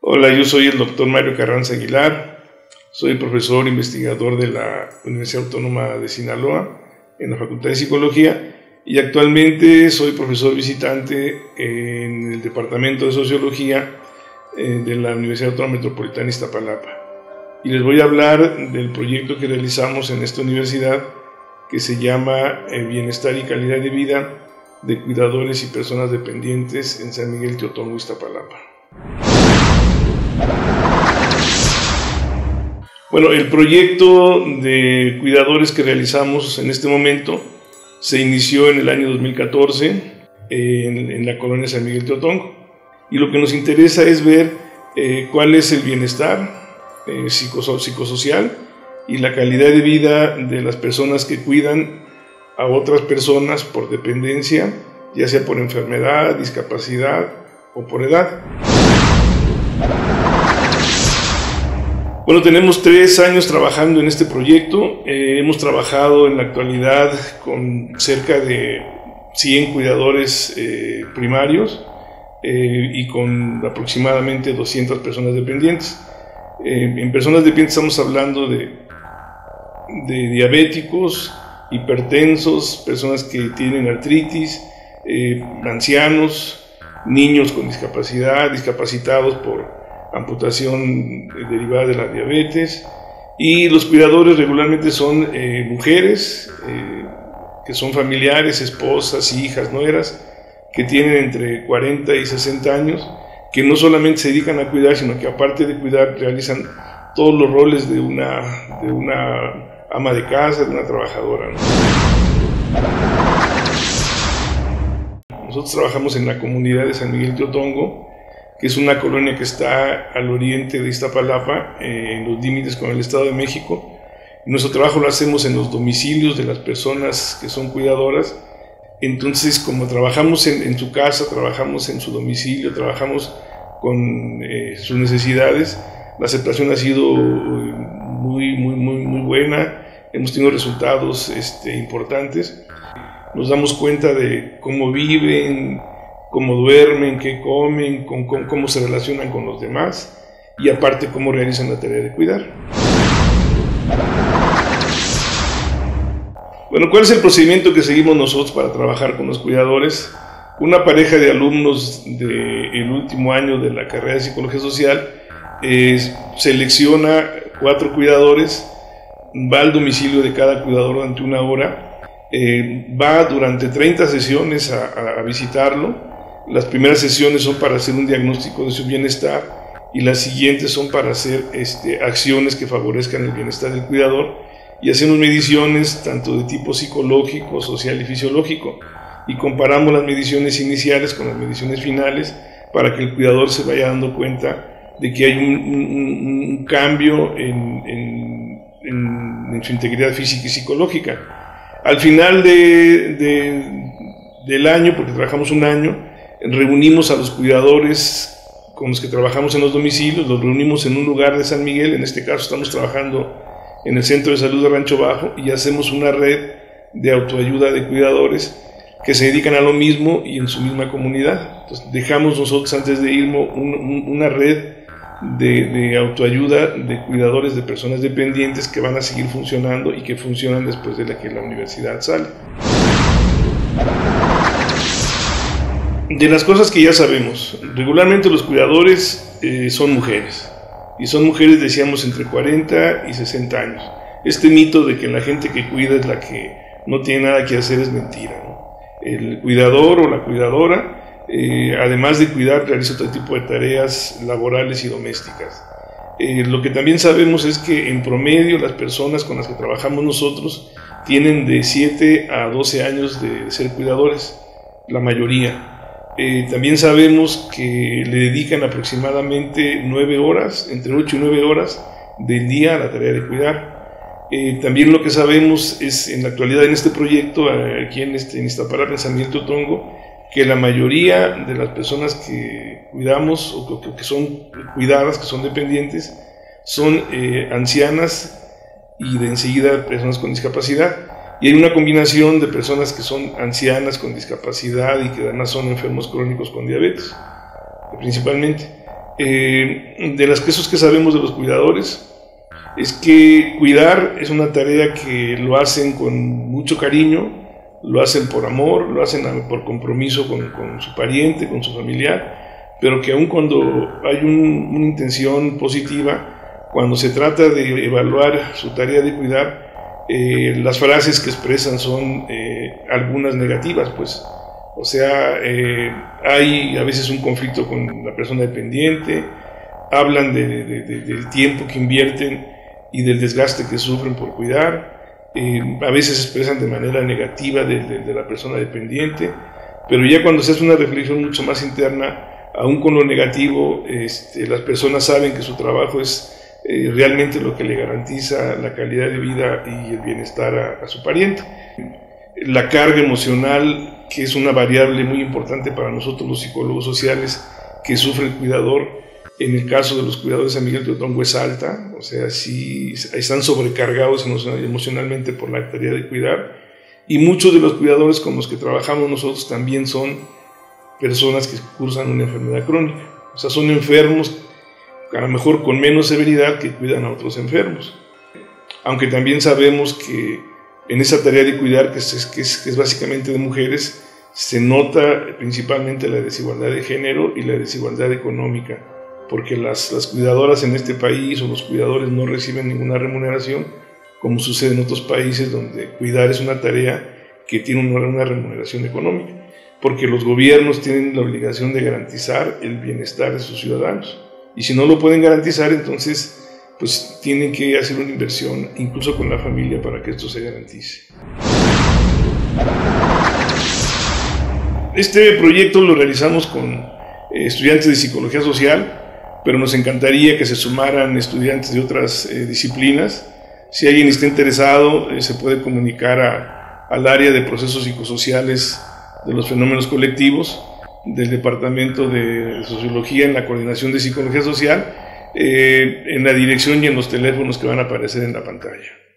Hola, yo soy el doctor Mario Carranza Aguilar, soy profesor investigador de la Universidad Autónoma de Sinaloa en la Facultad de Psicología y actualmente soy profesor visitante en el Departamento de Sociología de la Universidad Autónoma Metropolitana Iztapalapa. Y les voy a hablar del proyecto que realizamos en esta universidad que se llama Bienestar y Calidad de Vida de Cuidadores y Personas Dependientes en San Miguel Teotongo, Iztapalapa. Bueno, el proyecto de cuidadores que realizamos en este momento se inició en el año 2014 en la colonia San Miguel Teotongo. Y lo que nos interesa es ver cuál es el bienestar psicosocial y la calidad de vida de las personas que cuidan a otras personas por dependencia, ya sea por enfermedad, discapacidad o por edad. Bueno, tenemos 3 años trabajando en este proyecto. Hemos trabajado en la actualidad con cerca de 100 cuidadores primarios y con aproximadamente 200 personas dependientes. En personas dependientes estamos hablando de diabéticos, hipertensos, personas que tienen artritis, ancianos, niños con discapacidad, discapacitados por amputación derivada de la diabetes, y los cuidadores regularmente son mujeres que son familiares, esposas, hijas, nueras, que tienen entre 40 y 60 años, que no solamente se dedican a cuidar, sino que aparte de cuidar realizan todos los roles de una ama de casa, de una trabajadora, ¿no? Nosotros trabajamos en la comunidad de San Miguel Teotongo, que es una colonia que está al oriente de Iztapalapa, en los límites con el Estado de México. Nuestro trabajo lo hacemos en los domicilios de las personas que son cuidadoras. Entonces, como trabajamos en su casa, trabajamos en su domicilio, trabajamos con sus necesidades, la aceptación ha sido muy buena. Hemos tenido resultados importantes. Nos damos cuenta de cómo viven, cómo duermen, qué comen, cómo se relacionan con los demás y aparte cómo realizan la tarea de cuidar. Bueno, ¿cuál es el procedimiento que seguimos nosotros para trabajar con los cuidadores? Una pareja de alumnos del último año de la carrera de Psicología Social selecciona 4 cuidadores, va al domicilio de cada cuidador durante 1 hora, va durante 30 sesiones a visitarlo. Las primeras sesiones son para hacer un diagnóstico de su bienestar y las siguientes son para hacer acciones que favorezcan el bienestar del cuidador, y hacemos mediciones tanto de tipo psicológico, social y fisiológico, y comparamos las mediciones iniciales con las mediciones finales para que el cuidador se vaya dando cuenta de que hay un cambio en su integridad física y psicológica. Al final del año, porque trabajamos 1 año, reunimos a los cuidadores con los que trabajamos en los domicilios, los reunimos en un lugar de San Miguel. En este caso estamos trabajando en el Centro de Salud de Rancho Bajo, y hacemos una red de autoayuda de cuidadores que se dedican a lo mismo y en su misma comunidad. Entonces, dejamos nosotros antes de irnos una red de autoayuda de cuidadores de personas dependientes que van a seguir funcionando y que funcionan después de que la universidad sale. De las cosas que ya sabemos, regularmente los cuidadores son mujeres, y son mujeres, decíamos, entre 40 y 60 años. Este mito de que la gente que cuida es la que no tiene nada que hacer es mentira, ¿no? El cuidador o la cuidadora, además de cuidar, realiza otro tipo de tareas laborales y domésticas. Lo que también sabemos es que en promedio las personas con las que trabajamos nosotros tienen de 7 a 12 años de ser cuidadores, la mayoría. También sabemos que le dedican aproximadamente 9 horas, entre 8 y 9 horas del día a la tarea de cuidar. También lo que sabemos es, en la actualidad en este proyecto, aquí en Iztapalapa, en San Miguel Teotongo, que la mayoría de las personas que cuidamos o que son cuidadas, que son dependientes, son ancianas y de enseguida personas con discapacidad. Y hay una combinación de personas que son ancianas con discapacidad y que además son enfermos crónicos con diabetes, principalmente. De las cosas que sabemos de los cuidadores es que cuidar es una tarea que lo hacen con mucho cariño, lo hacen por amor, lo hacen por compromiso con su pariente, con su familiar, pero que aun cuando hay una intención positiva, cuando se trata de evaluar su tarea de cuidar, las frases que expresan son algunas negativas, pues. O sea, hay a veces un conflicto con la persona dependiente, hablan del tiempo que invierten y del desgaste que sufren por cuidar, a veces expresan de manera negativa de la persona dependiente, pero ya cuando se hace una reflexión mucho más interna, aún con lo negativo, las personas saben que su trabajo es realmente lo que le garantiza la calidad de vida y el bienestar a su pariente. La carga emocional, que es una variable muy importante para nosotros los psicólogos sociales, que sufre el cuidador, en el caso de los cuidadores de San Miguel Teotongo es alta, o sea, sí están sobrecargados emocionalmente por la tarea de cuidar, y muchos de los cuidadores con los que trabajamos nosotros también son personas que cursan una enfermedad crónica, o sea, son enfermos a lo mejor con menos severidad que cuidan a otros enfermos, aunque también sabemos que en esa tarea de cuidar, que es básicamente de mujeres, se nota principalmente la desigualdad de género y la desigualdad económica, porque las cuidadoras en este país o los cuidadores no reciben ninguna remuneración, como sucede en otros países donde cuidar es una tarea que tiene una remuneración económica, porque los gobiernos tienen la obligación de garantizar el bienestar de sus ciudadanos, y si no lo pueden garantizar, entonces pues tienen que hacer una inversión, incluso con la familia, para que esto se garantice. Este proyecto lo realizamos con estudiantes de psicología social, pero nos encantaría que se sumaran estudiantes de otras disciplinas. Si alguien está interesado, se puede comunicar al área de procesos psicosociales de los fenómenos colectivos del Departamento de Sociología en la Coordinación de Psicología Social, en la dirección y en los teléfonos que van a aparecer en la pantalla.